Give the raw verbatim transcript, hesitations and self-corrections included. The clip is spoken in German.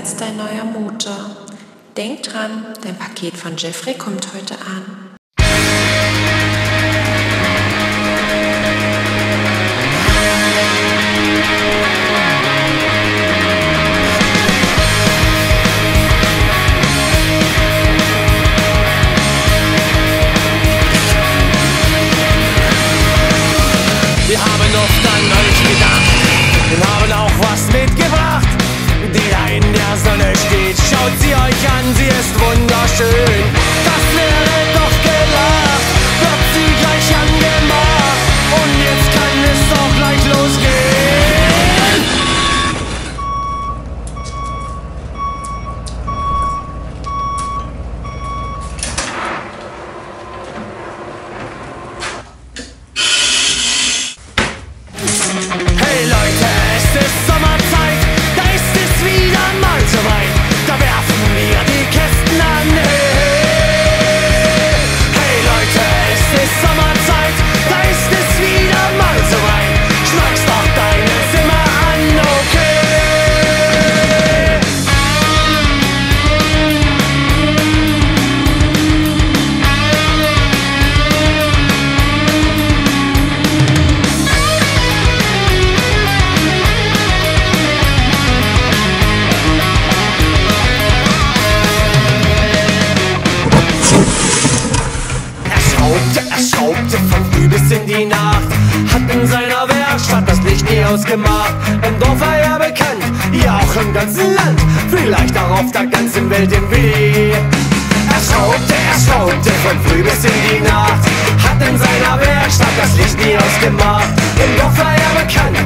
als dein neuer Motor. Denk dran, dein Paket von Jeffrey kommt heute an. Wir haben oft an euch gedacht und haben auch was mitgebracht. Die da in der Sonne steht, schaut sie euch an, sie ist wunderschön. Das wäre doch gelacht, wird sie gleich angemacht. Und jetzt kann es auch gleich losgehen. Hey Leute, es ist Sommerzeit, da ist es wieder mal so weit, da werfen wir die Kästen an. Hey Leute, es ist Sommerzeit, da ist es wieder mal so weit, schneid's doch deine Zimmer an, okay? Er schraubte, er schraubte von früh bis in die Nacht, hat in seiner Werkstatt das Licht nie ausgemacht. Im Dorf war er bekannt, ja auch im ganzen Land, vielleicht auch auf der ganzen Welt im Weh. Er schraubte, er schraubte von früh bis in die Nacht, hat in seiner Werkstatt das Licht nie ausgemacht. Im Dorf war er bekannt,